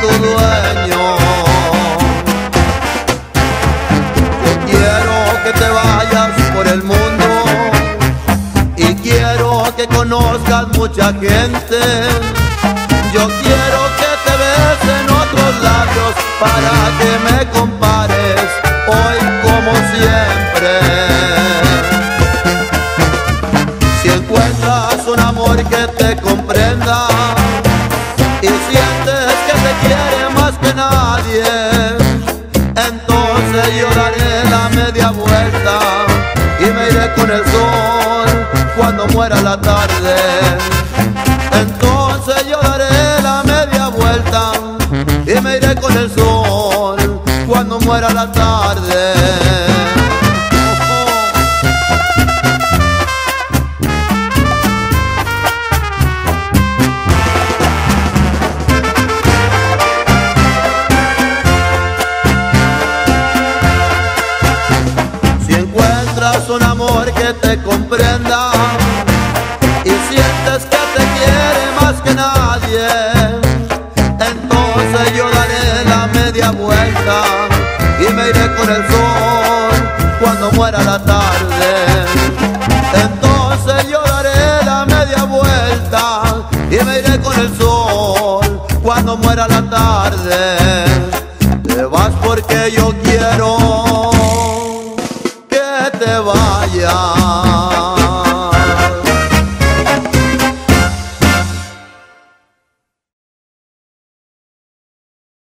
tu dueño. Yo quiero que te vayas por el mundo y quiero que conozcas mucha gente. Yo quiero que te besen otros labios para que me compares hoy como siempre. Si encuentras un amor que te comprenda y sientes que te quiere más que nadie, entonces yo daré la media vuelta y me iré con el sol cuando muera la tarde. Entonces yo daré la media vuelta y me iré con el sol cuando muera la tarde. Si encuentras un amor que te comprenda y sientes que te quiere más que nadie, entonces yo daré la media vuelta y me iré con el sol cuando muera la tarde. Entonces yo daré la media vuelta y me iré con el sol cuando muera la tarde. Te vas porque yo quiero que te vayas.